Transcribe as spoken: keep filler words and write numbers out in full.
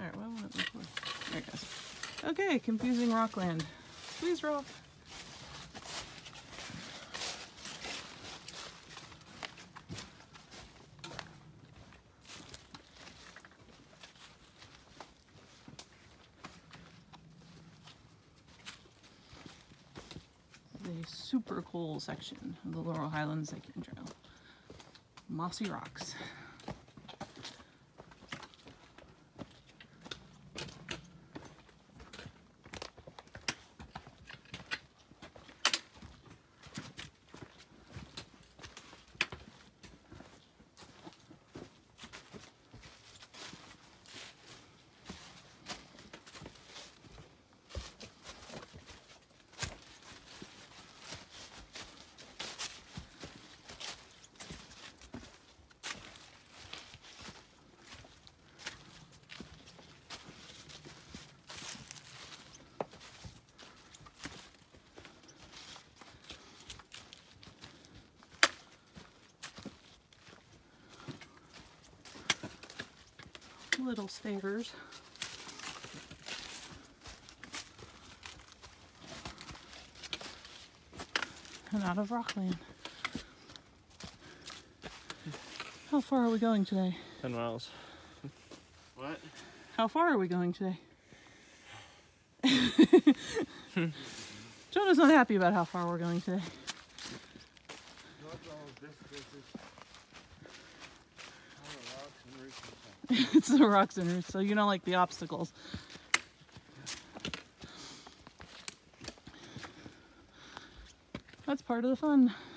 Alright, well, what before? There it goes. Okay, confusing rockland. Please rock. A super cool section of the Laurel Highlands Hiking Trail. Mossy rocks. Little stairs. And out of rockland. How far are we going today? ten miles. What? How far are we going today? Jonah's not happy about how far we're going today. It's the rocks and roots, so you don't like the obstacles. That's part of the fun.